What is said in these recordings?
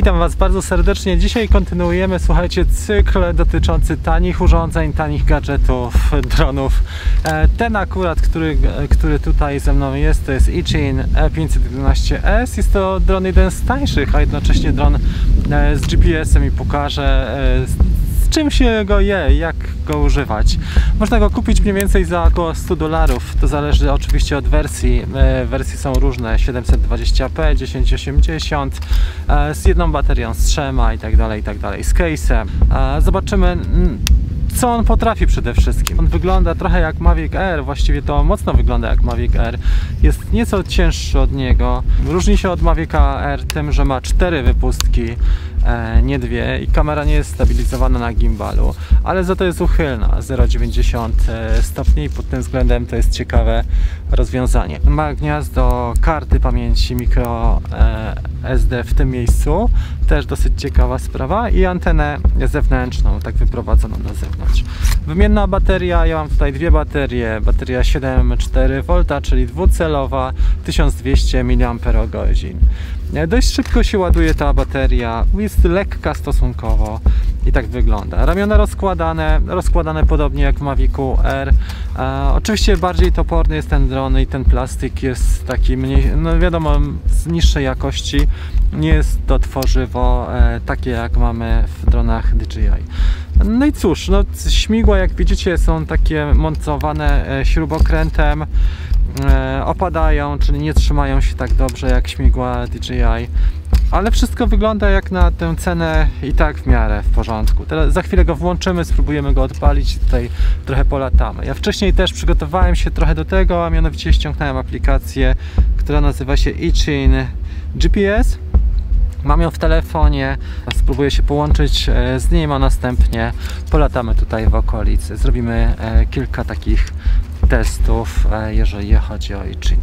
Witam Was bardzo serdecznie. Dzisiaj kontynuujemy, słuchajcie, cykl dotyczący tanich urządzeń, tanich gadżetów, dronów. Ten akurat, który tutaj ze mną jest, to jest Ichin E511S. Jest to dron jeden z tańszych, a jednocześnie dron z GPS-em i pokażę, z czym się go je, jak go używać. Można go kupić mniej więcej za około $100. To zależy oczywiście od wersji. Wersje są różne, 720p, 1080, z jedną baterią, z trzema i tak dalej, z case'em. Zobaczymy, co on potrafi przede wszystkim. On wygląda trochę jak Mavic Air, właściwie to mocno wygląda jak Mavic Air. Jest nieco cięższy od niego. Różni się od Mavica Air tym, że ma 4 wypustki, nie 2, i kamera nie jest stabilizowana na gimbalu, ale za to jest uchylna, 0,90 stopni. Pod tym względem to jest ciekawe rozwiązanie. Ma gniazdo karty pamięci micro SD w tym miejscu, też dosyć ciekawa sprawa, i antenę zewnętrzną, tak wyprowadzoną na zewnątrz. Wymienna bateria, ja mam tutaj dwie baterie, bateria 7,4V, czyli dwucelowa, 1200 mAh. Dość szybko się ładuje ta bateria, jest lekka stosunkowo i tak wygląda. Ramiona rozkładane podobnie jak w Mavicu Air. Oczywiście bardziej toporny jest ten dron i ten plastik jest taki mniej, no wiadomo, z niższej jakości. Nie jest to tworzywo takie jak mamy w dronach DJI. No i cóż, no, śmigła, jak widzicie, są takie montowane śrubokrętem. Opadają, czyli nie trzymają się tak dobrze jak śmigła DJI, ale wszystko wygląda jak na tę cenę i tak w miarę w porządku. Teraz za chwilę go włączymy, spróbujemy go odpalić i tutaj trochę polatamy. Ja wcześniej też przygotowałem się trochę do tego, a mianowicie ściągnąłem aplikację, która nazywa się Ichin GPS. Mam ją w telefonie, spróbuję się połączyć z nim, a następnie polatamy tutaj w okolicy. Zrobimy kilka takich testów, jeżeli chodzi o Ichina.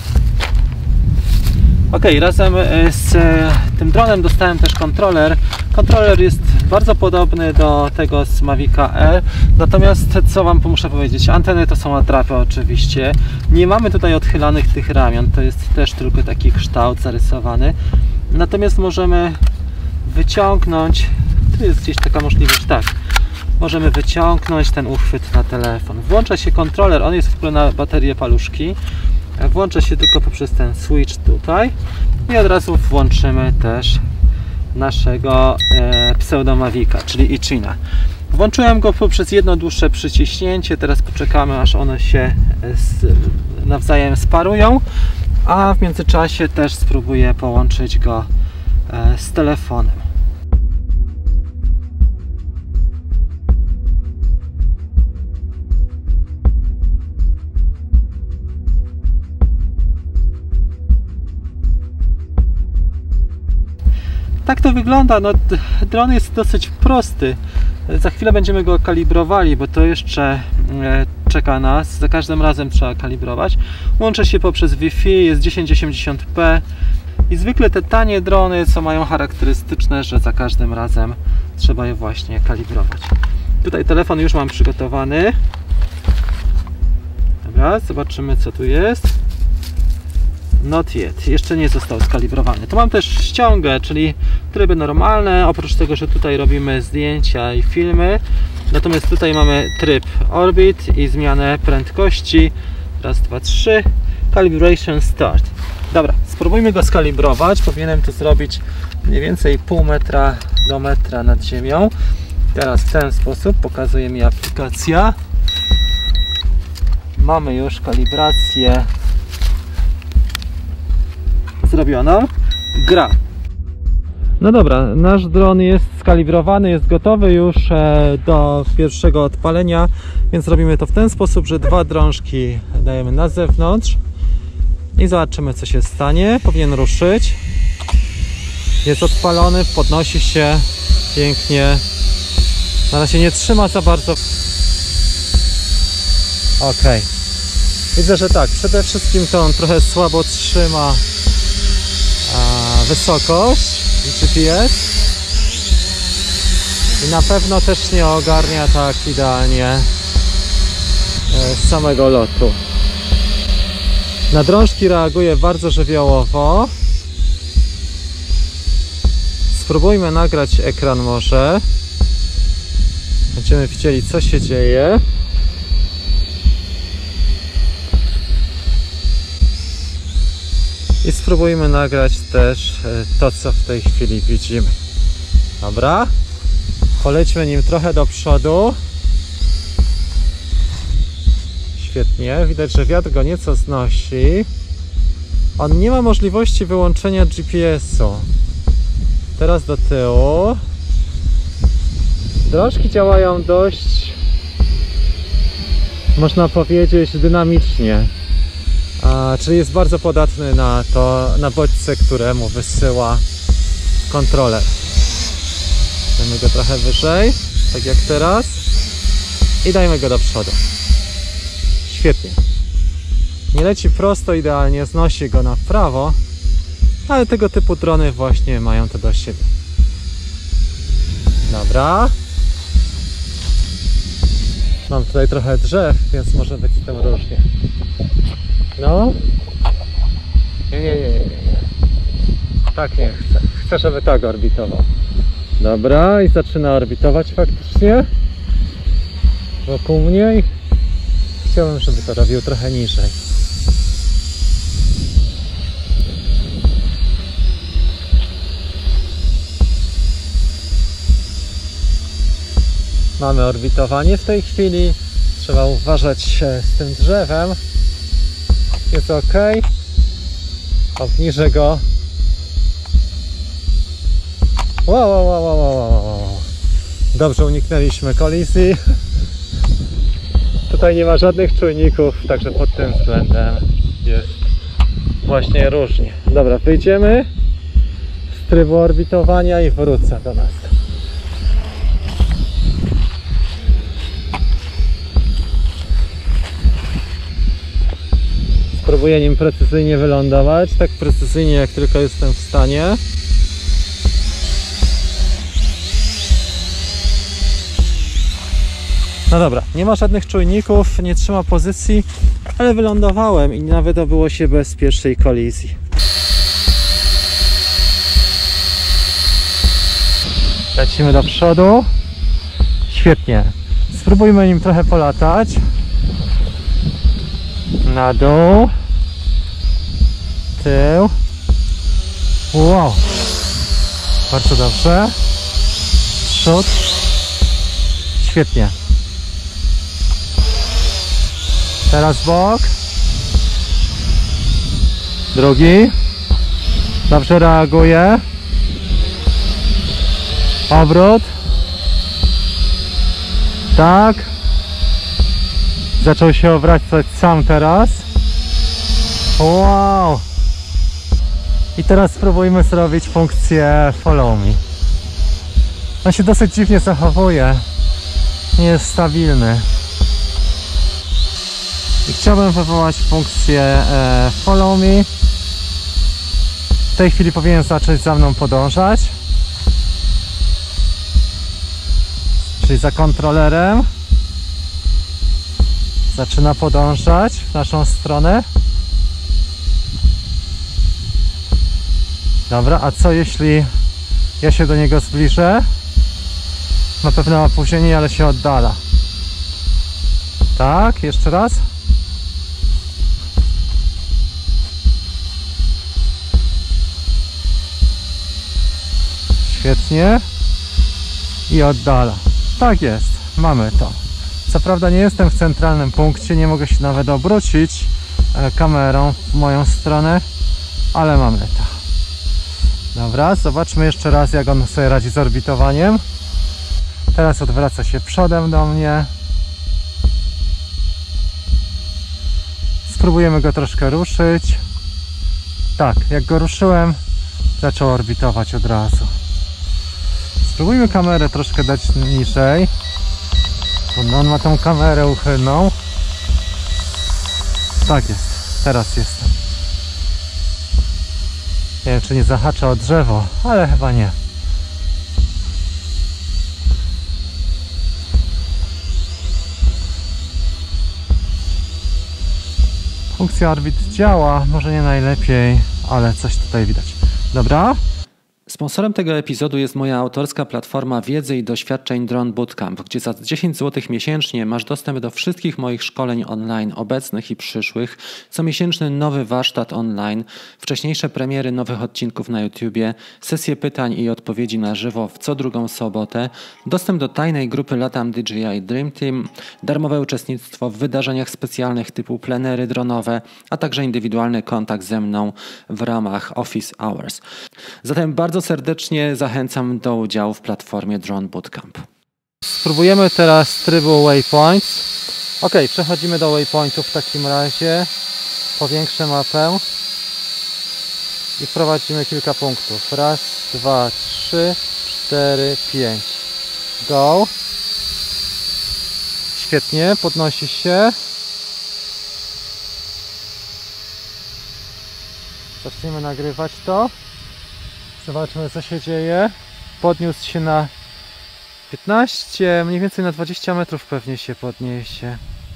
Ok, razem z tym dronem dostałem też kontroler. Kontroler jest bardzo podobny do tego z Mavica Air, natomiast co Wam muszę powiedzieć, anteny to są atrapy oczywiście. Nie mamy tutaj odchylanych tych ramion, to jest też tylko taki kształt zarysowany. Natomiast możemy wyciągnąć, tu jest gdzieś taka możliwość, tak. Możemy wyciągnąć ten uchwyt na telefon. Włącza się kontroler, on jest w ogóle na baterię paluszki. Włącza się tylko poprzez ten switch tutaj. I od razu włączymy też naszego pseudo-Mavica, czyli Ichina. Włączyłem go poprzez jedno dłuższe przyciśnięcie. Teraz poczekamy, aż one się nawzajem sparują. A w międzyczasie też spróbuję połączyć go z telefonem. Tak to wygląda. No, dron jest dosyć prosty. Za chwilę będziemy go kalibrowali, bo to jeszcze czeka nas. Za każdym razem trzeba kalibrować. Łączy się poprzez Wi-Fi, jest 1080p i zwykle te tanie drony, co mają charakterystyczne, że za każdym razem trzeba je właśnie kalibrować. Tutaj telefon już mam przygotowany. Dobra, zobaczymy, co tu jest. Not yet, jeszcze nie został skalibrowany. Tu mam też ściągę, czyli tryby normalne, oprócz tego, że tutaj robimy zdjęcia i filmy. Natomiast tutaj mamy tryb Orbit i zmianę prędkości. Raz, dwa, trzy. Calibration start. Dobra, spróbujmy go skalibrować. Powinienem to zrobić mniej więcej pół metra do metra nad ziemią. Teraz w ten sposób pokazuje mi aplikacja. Mamy już kalibrację zrobiono. Gra. No dobra, nasz dron jest skalibrowany, jest gotowy już do pierwszego odpalenia, więc robimy to w ten sposób, że dwa drążki dajemy na zewnątrz i zobaczymy, co się stanie. Powinien ruszyć. Jest odpalony, podnosi się pięknie. Na razie nie trzyma za bardzo. Ok. Widzę, że tak, przede wszystkim to on trochę słabo trzyma wysokość GPS i na pewno też nie ogarnia tak idealnie samego lotu. Na drążki reaguje bardzo żywiołowo. Spróbujmy nagrać ekran może. Będziemy widzieli, co się dzieje. I spróbujmy nagrać też to, co w tej chwili widzimy. Dobra? Polećmy nim trochę do przodu. Świetnie. Widać, że wiatr go nieco znosi. On nie ma możliwości wyłączenia GPS-u. Teraz do tyłu. Drążki działają dość, można powiedzieć, dynamicznie. Czyli jest bardzo podatny na to, na bodźce, które mu wysyła kontroler. Dajmy go trochę wyżej, tak jak teraz. I dajmy go do przodu. Świetnie. Nie leci prosto, idealnie, znosi go na prawo, ale tego typu drony właśnie mają to do siebie. Dobra. Mam tutaj trochę drzew, więc może być z tym różnie. No. Nie. Tak nie chcę. Chcę, żeby tak orbitował. Dobra, i zaczyna orbitować faktycznie wokół mnie i chciałbym, żeby to robił trochę niżej. Mamy orbitowanie w tej chwili. Trzeba uważać z tym drzewem. Jest ok. Obniżę go. Wow. Dobrze, uniknęliśmy kolizji. Tutaj nie ma żadnych czujników, także pod tym względem jest właśnie różnie. Dobra, wyjdziemy z trybu orbitowania i wrócę do nas. Spróbuję nim precyzyjnie wylądować, tak precyzyjnie jak tylko jestem w stanie. No dobra, nie ma żadnych czujników, nie trzyma pozycji, ale wylądowałem i nawet obyło się bez pierwszej kolizji. Lecimy do przodu. Świetnie. Spróbujmy nim trochę polatać. Na dół. Tył. Wow. Bardzo dobrze. Przód. Świetnie. Teraz bok. Drugi. Dobrze reaguje. Obrót. Tak. Zaczął się obracać sam teraz. Wow. I teraz spróbujmy zrobić funkcję follow me. On się dosyć dziwnie zachowuje. Nie jest stabilny. I chciałbym wywołać funkcję follow me. W tej chwili powinien zacząć za mną podążać. Czyli za kontrolerem. Zaczyna podążać w naszą stronę. Dobra, a co jeśli ja się do niego zbliżę? Ma pewne opóźnienie, ale się oddala. Tak, jeszcze raz. Świetnie. I oddala. Tak jest, mamy to. Co prawda nie jestem w centralnym punkcie, nie mogę się nawet obrócić kamerą w moją stronę, ale mamy to. Dobra, zobaczmy jeszcze raz, jak on sobie radzi z orbitowaniem. Teraz odwraca się przodem do mnie. Spróbujemy go troszkę ruszyć. Tak, jak go ruszyłem, zaczął orbitować od razu. Spróbujmy kamerę troszkę dać niżej. On ma tą kamerę uchylną. Tak jest, teraz jestem. Nie wiem, czy nie zahacza o drzewo, ale chyba nie. Funkcja orbit działa, może nie najlepiej, ale coś tutaj widać. Dobra. Sponsorem tego epizodu jest moja autorska platforma wiedzy i doświadczeń Drone Bootcamp, gdzie za 10 zł miesięcznie masz dostęp do wszystkich moich szkoleń online obecnych i przyszłych, comiesięczny nowy warsztat online, wcześniejsze premiery nowych odcinków na YouTubie, sesje pytań i odpowiedzi na żywo w co drugą sobotę, dostęp do tajnej grupy Latam DJI Dream Team, darmowe uczestnictwo w wydarzeniach specjalnych typu plenery dronowe, a także indywidualny kontakt ze mną w ramach Office Hours. Zatem bardzo serdecznie zachęcam do udziału w platformie Drone Bootcamp. Spróbujemy teraz trybu Waypoints. Ok, przechodzimy do Waypointów w takim razie. Powiększę mapę i wprowadzimy kilka punktów. Raz, dwa, trzy, 4, 5. Go. Świetnie, podnosi się. Zaczniemy nagrywać to. Zobaczmy, co się dzieje. Podniósł się na 15, mniej więcej na 20 metrów pewnie się podniesie.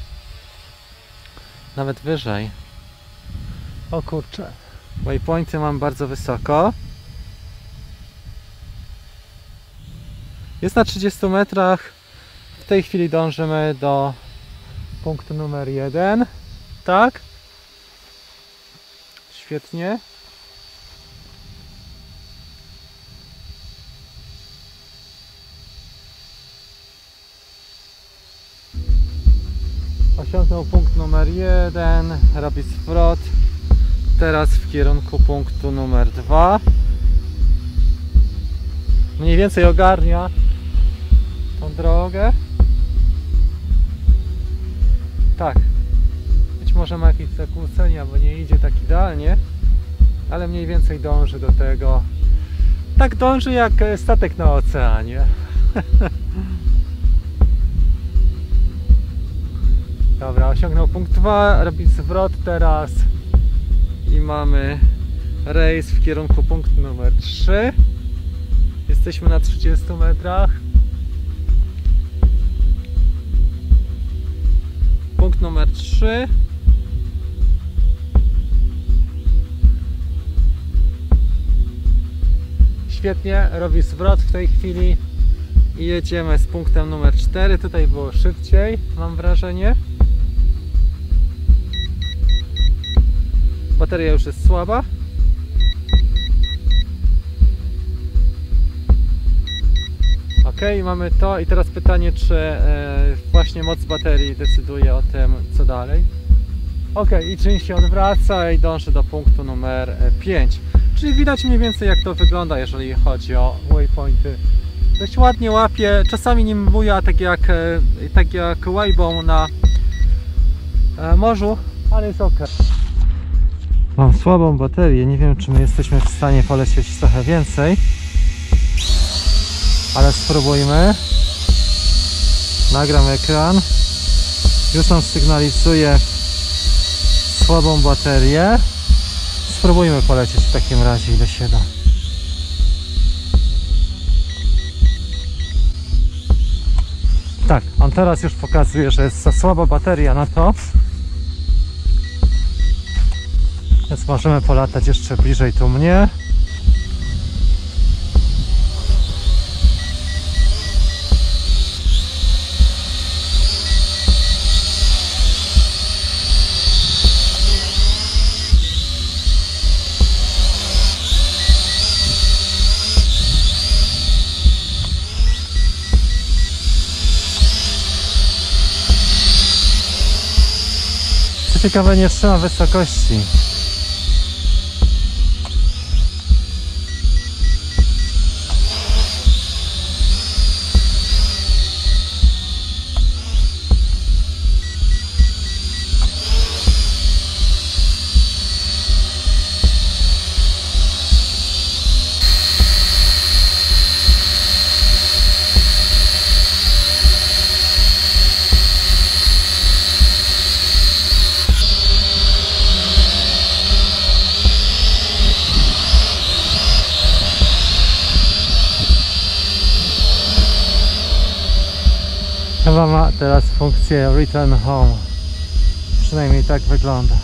Nawet wyżej. O kurczę. Waypointy mam bardzo wysoko. Jest na 30 metrach. W tej chwili dążymy do punktu numer 1. Tak? Świetnie. Osiągnął punkt numer 1, robi zwrot. Teraz w kierunku punktu numer 2. Mniej więcej ogarnia tą drogę. Tak. Być może ma jakieś zakłócenia, bo nie idzie tak idealnie, ale mniej więcej dąży do tego. Tak dąży jak statek na oceanie. Dobra, osiągnął punkt 2, robi zwrot teraz i mamy rejs w kierunku punktu numer 3. Jesteśmy na 30 metrach. Punkt numer 3. Świetnie, robi zwrot w tej chwili i jedziemy z punktem numer 4. Tutaj było szybciej, mam wrażenie. Bateria już jest słaba. Ok, mamy to i teraz pytanie, czy właśnie moc baterii decyduje o tym, co dalej. Ok, i czyn się odwraca i dąży do punktu numer 5. Czyli widać mniej więcej, jak to wygląda, jeżeli chodzi o waypointy. Dość ładnie łapie, czasami nim buja, tak jak Waybow na morzu, ale jest ok. Mam słabą baterię, nie wiem, czy my jesteśmy w stanie polecieć trochę więcej, ale spróbujmy. Nagram ekran. Już nam sygnalizuje słabą baterię. Spróbujmy polecieć w takim razie, ile się da. Tak, on teraz już pokazuje, że jest za słaba bateria na to. Więc możemy polatać jeszcze bliżej tu mnie. Co ciekawe, nie trzyma wysokości. Chyba ma teraz funkcję Return Home. Przynajmniej tak wygląda.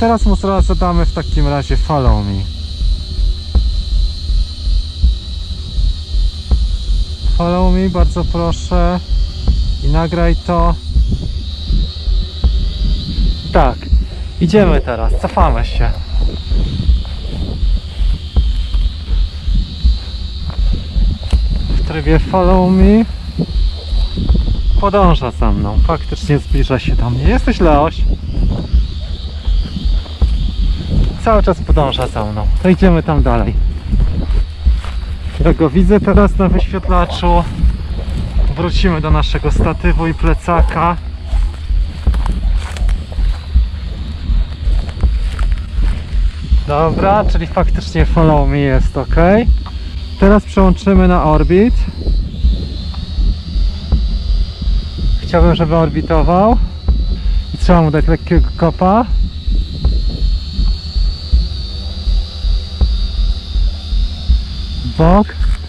teraz mu zaraz zadamy w takim razie follow me. Follow me, bardzo proszę. I nagraj to. Tak, idziemy teraz, cofamy się. W trybie follow me. Podąża za mną, faktycznie zbliża się do mnie. Jesteś, Leoś? Cały czas podąża za mną. To idziemy tam dalej. Ja go widzę teraz na wyświetlaczu. Wrócimy do naszego statywu i plecaka. Dobra, czyli faktycznie follow me jest ok. Teraz przełączymy na orbit. Chciałbym, żeby orbitował. I trzeba mu dać lekkiego kopa. Bok.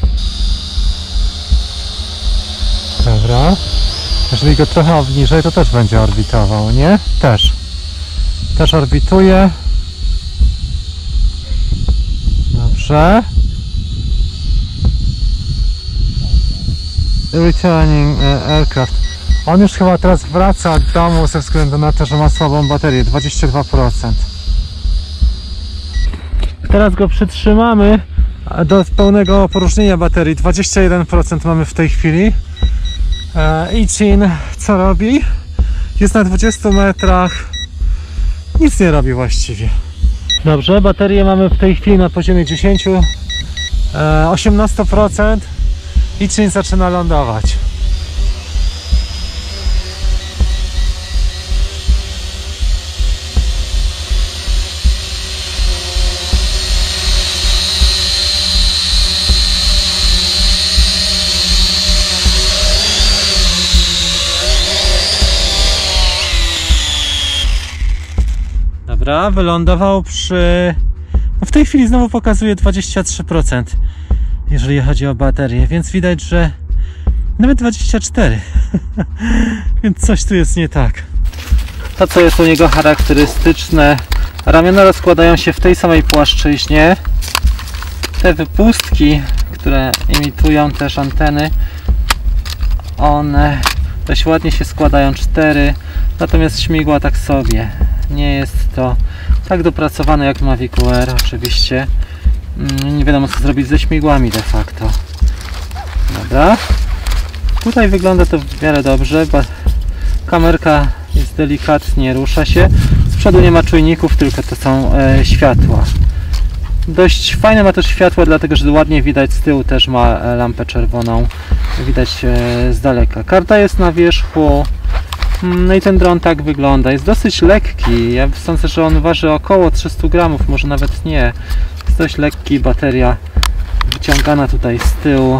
Dobra. Jeżeli go trochę obniżej, to też będzie orbitował, nie? Też orbituje. Dobrze. Returning aircraft. On już chyba teraz wraca do domu ze względu na to, że ma słabą baterię. 22%. Teraz go przytrzymamy do pełnego opróżnienia baterii. 21% mamy w tej chwili. Ichin co robi? Jest na 20 metrach. Nic nie robi właściwie. Dobrze, baterię mamy w tej chwili na poziomie 18%. Ichin zaczyna lądować. Dobra, wylądował przy... No w tej chwili znowu pokazuje 23%, jeżeli chodzi o baterię, więc widać, że nawet 24%. Więc coś tu jest nie tak. To, co jest u niego charakterystyczne, ramiona rozkładają się w tej samej płaszczyźnie. Te wypustki, które imitują też anteny, one dość ładnie się składają, 4, natomiast śmigła tak sobie. Nie jest to tak dopracowane jak w Mavicu Air, oczywiście. Nie wiadomo, co zrobić ze śmigłami de facto. Dobra. Tutaj wygląda to w miarę dobrze. Kamerka jest delikatnie, rusza się. Z przodu nie ma czujników, tylko to są światła. Dość fajne ma też światła, dlatego że ładnie widać z tyłu, też ma lampę czerwoną. Widać z daleka. Karta jest na wierzchu. No i ten dron tak wygląda. Jest dosyć lekki. Ja sądzę, że on waży około 300 gramów, może nawet nie. Jest dość lekki. Bateria wyciągana tutaj z tyłu.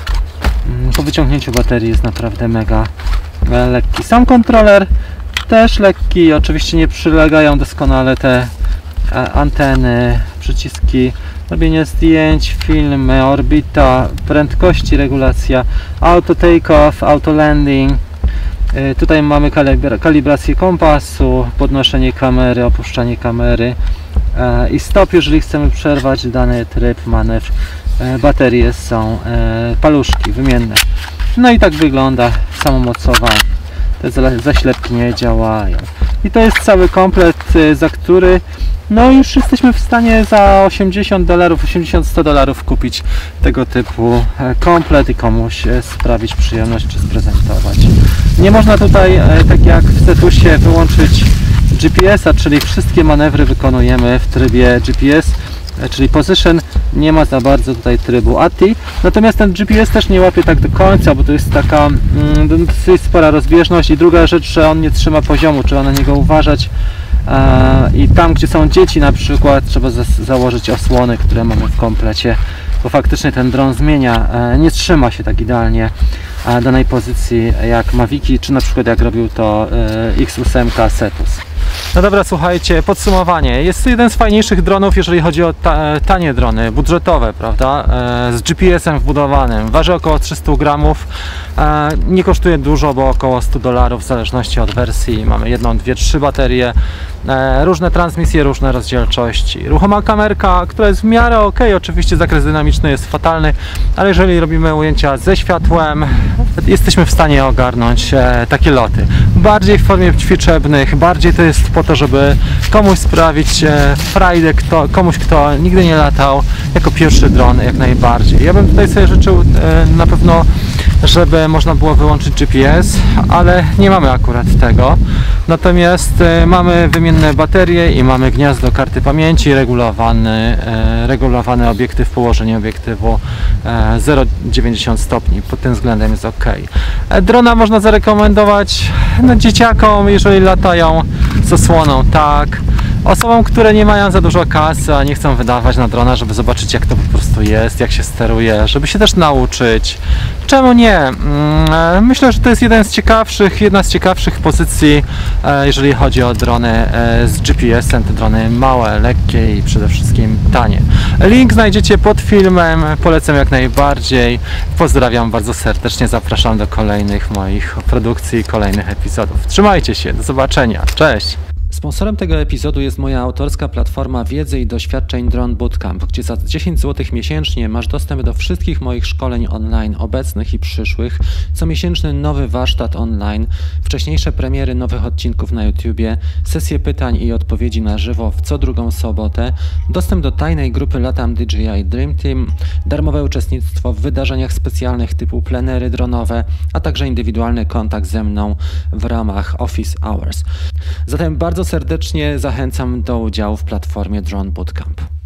Po wyciągnięciu baterii jest naprawdę mega lekki. Sam kontroler też lekki. Oczywiście nie przylegają doskonale te anteny, przyciski, robienie zdjęć, filmy, orbita, prędkości, regulacja, auto take-off, auto landing. Tutaj mamy kalibrację kompasu, podnoszenie kamery, opuszczanie kamery i stop, jeżeli chcemy przerwać dany tryb, manewr. Baterie są paluszki wymienne. No i tak wygląda samomocowa. Te zaślepki nie działają. I to jest cały komplet, za który no już jesteśmy w stanie za $80, $80-100 kupić tego typu komplet i komuś sprawić przyjemność czy sprezentować. Nie można tutaj, tak jak w Cetusie, wyłączyć GPS-a, czyli wszystkie manewry wykonujemy w trybie GPS, czyli Position. Nie ma za bardzo tutaj trybu ATI, natomiast ten GPS też nie łapie tak do końca, bo to jest taka dosyć spora rozbieżność. I druga rzecz, że on nie trzyma poziomu, trzeba na niego uważać. I tam, gdzie są dzieci na przykład, trzeba założyć osłony, które mamy w komplecie, bo faktycznie ten dron zmienia, nie trzyma się tak idealnie danej pozycji jak Maviki, czy na przykład jak robił to X8 Cetus. No dobra, słuchajcie, podsumowanie. Jest to jeden z fajniejszych dronów, jeżeli chodzi o tanie drony, budżetowe, prawda? Z GPS-em wbudowanym. Waży około 300 gramów. Nie kosztuje dużo, bo około $100 w zależności od wersji. Mamy 1, 2, 3 baterie. różne transmisje, różne rozdzielczości. Ruchoma kamerka, która jest w miarę ok, oczywiście zakres dynamiczny jest fatalny, ale jeżeli robimy ujęcia ze światłem, jesteśmy w stanie ogarnąć takie loty. Bardziej w formie ćwiczebnych, bardziej to jest po to, żeby komuś sprawić frajdę, komuś, kto nigdy nie latał, jako pierwszy dron jak najbardziej. Ja bym tutaj sobie życzył na pewno, żeby można było wyłączyć GPS, ale nie mamy akurat tego. Natomiast mamy wymienne baterie i mamy gniazdo karty pamięci, regulowany obiektyw, położenie obiektywu 0,90 stopni. Pod tym względem jest ok. Drona można zarekomendować dzieciakom, jeżeli latają z osłoną, tak. Osobom, które nie mają za dużo kasy, a nie chcą wydawać na drona, żeby zobaczyć, jak to po prostu jest, jak się steruje, żeby się też nauczyć. Czemu nie? Myślę, że to jest jedna z ciekawszych pozycji, jeżeli chodzi o drony z GPS-em. Te drony małe, lekkie i przede wszystkim tanie. Link znajdziecie pod filmem, polecam jak najbardziej. Pozdrawiam bardzo serdecznie, zapraszam do kolejnych moich produkcji i kolejnych epizodów. Trzymajcie się, do zobaczenia, cześć! Sponsorem tego epizodu jest moja autorska platforma wiedzy i doświadczeń Drone Bootcamp, gdzie za 10 zł miesięcznie masz dostęp do wszystkich moich szkoleń online obecnych i przyszłych, comiesięczny nowy warsztat online, wcześniejsze premiery nowych odcinków na YouTubie, sesje pytań i odpowiedzi na żywo w co drugą sobotę, dostęp do tajnej grupy Latam DJI Dream Team, darmowe uczestnictwo w wydarzeniach specjalnych typu plenery dronowe, a także indywidualny kontakt ze mną w ramach Office Hours. Zatem bardzo serdecznie zachęcam do udziału w platformie Drone Bootcamp.